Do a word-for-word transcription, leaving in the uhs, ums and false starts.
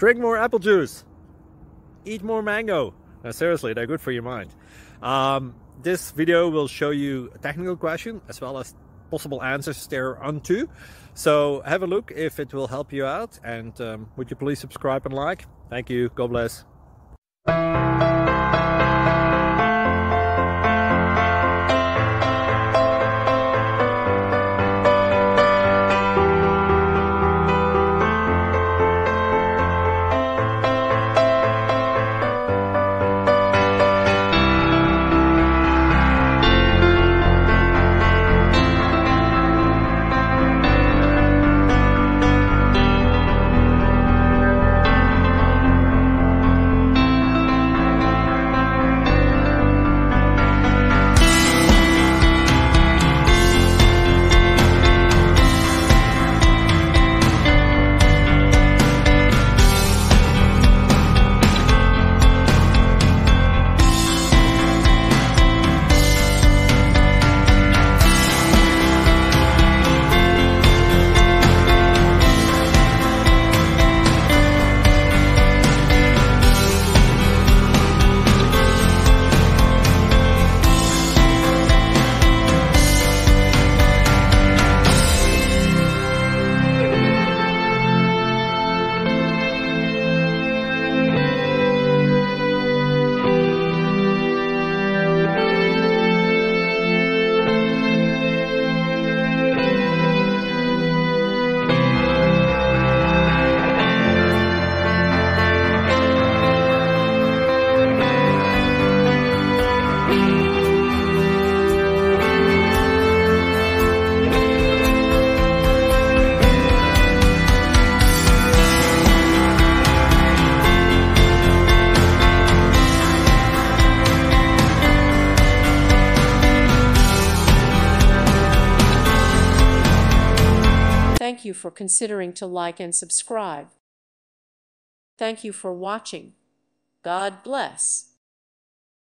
Drink more apple juice. Eat more mango. Now, seriously, they're good for your mind. Um, this video will show you a technical question as well as possible answers thereunto. So have a look if it will help you out, and um, would you please subscribe and like? Thank you. God bless. Thank you for considering to like and subscribe. Thank you for watching. God bless.